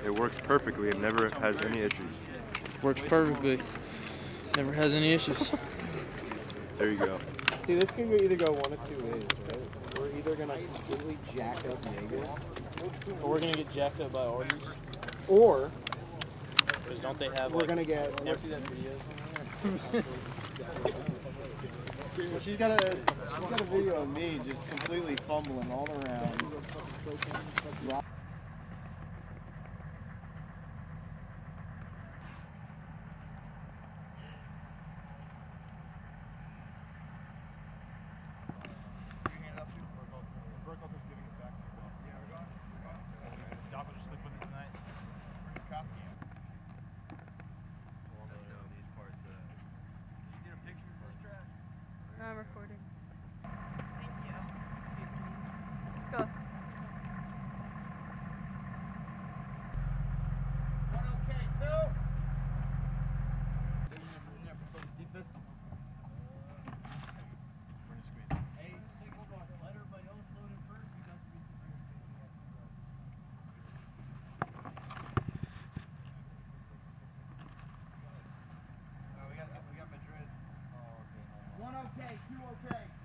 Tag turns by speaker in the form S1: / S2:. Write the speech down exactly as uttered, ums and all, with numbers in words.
S1: It works perfectly and never has any issues.
S2: Works perfectly. Never has any issues.
S1: There you go.
S3: See, this can either go one of two ways, right? We're either going to completely jack up negative,
S2: Or we're gonna get jacked up by orders.
S3: or
S2: Because don't they have?
S3: we're
S2: like,
S3: going to get...
S2: Ever see that video?
S3: Well, she's got a she's got a video of me just completely fumbling all around.
S4: I'm recording. Thank you. Go.
S3: One okay, two. Hey, take hold on. Let everybody else load in first. You guys can we got we got Madrid. Oh, okay. One okay, two okay.